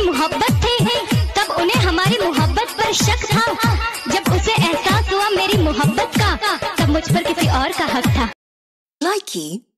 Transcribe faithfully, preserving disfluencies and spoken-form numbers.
मोहब्बत थी, तब उन्हें हमारी मोहब्बत पर शक था। जब उसे एहसास हुआ मेरी मोहब्बत का, तब मुझ पर किसी और का हक था। Likey